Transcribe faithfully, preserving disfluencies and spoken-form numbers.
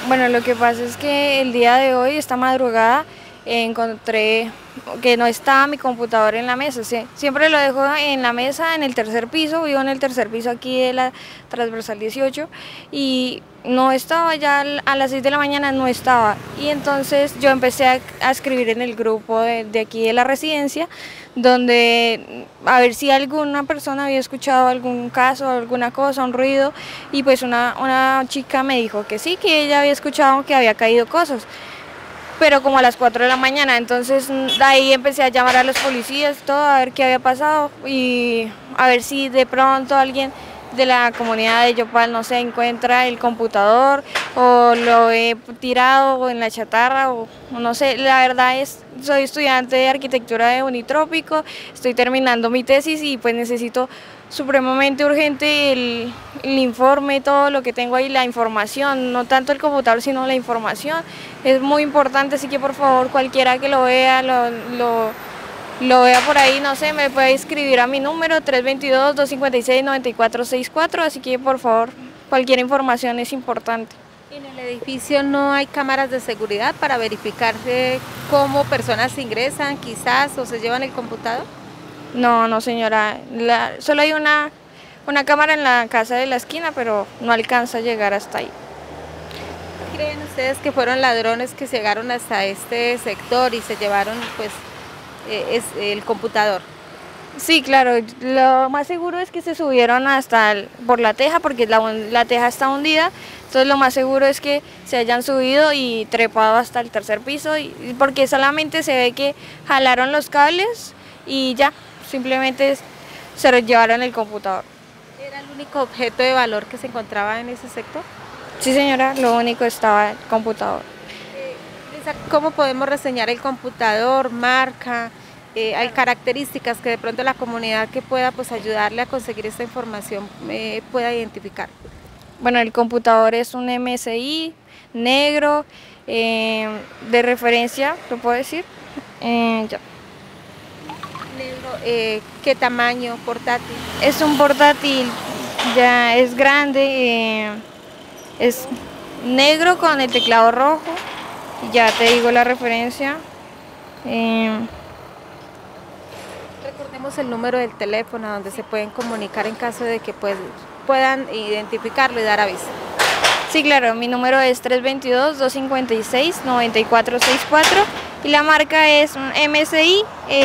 Bueno, lo que pasa es que el día de hoy, esta madrugada, eh, encontré que no estaba mi computador en la mesa. Sí, siempre lo dejo en la mesa, en el tercer piso, vivo en el tercer piso aquí de la transversal dieciocho, y no estaba ya a las seis de la mañana, no estaba. Y entonces yo empecé a, a escribir en el grupo de, de aquí de la residencia, donde a ver si alguna persona había escuchado algún caso, alguna cosa, un ruido, y pues una, una chica me dijo que sí, que ella había escuchado que había caído cosas, pero como a las cuatro de la mañana. Entonces de ahí empecé a llamar a los policías, todo, a ver qué había pasado y a ver si de pronto alguien de la comunidad de Yopal, no sé, encuentra el computador o lo he tirado en la chatarra o no sé. La verdad es, soy estudiante de arquitectura de Unitrópico, estoy terminando mi tesis y pues necesito supremamente urgente el, el informe, todo lo que tengo ahí, la información, no tanto el computador sino la información, es muy importante, así que por favor cualquiera que lo vea, lo, lo lo vea por ahí, no sé, me puede escribir a mi número tres dos dos, dos cinco seis, nueve cuatro seis cuatro, así que por favor, cualquier información es importante. ¿En el edificio no hay cámaras de seguridad para verificar eh, cómo personas ingresan quizás o se llevan el computador? No, no señora, la, solo hay una, una cámara en la casa de la esquina, pero no alcanza a llegar hasta ahí. ¿Creen ustedes que fueron ladrones que llegaron hasta este sector y se llevaron pues es el computador? Sí, claro, lo más seguro es que se subieron hasta el, por la teja, porque la, la teja está hundida, entonces lo más seguro es que se hayan subido y trepado hasta el tercer piso, y, porque solamente se ve que jalaron los cables y ya, simplemente se llevaron el computador. ¿Era el único objeto de valor que se encontraba en ese sector? Sí señora, lo único estaba el computador. ¿Cómo podemos reseñar el computador, marca? Eh, hay características que de pronto la comunidad que pueda pues ayudarle a conseguir esta información eh, pueda identificar. Bueno, el computador es un M S I negro, eh, de referencia, ¿lo puedo decir? Eh, ya. Negro, eh, ¿qué tamaño? ¿Portátil? Es un portátil, ya es grande, eh, es negro con el teclado rojo. Ya te digo la referencia. Eh, Recordemos el número del teléfono donde se pueden comunicar en caso de que pues, puedan identificarlo y dar aviso. Sí, claro, mi número es tres dos dos, dos cinco seis, nueve cuatro seis cuatro y la marca es un M S I. Eh,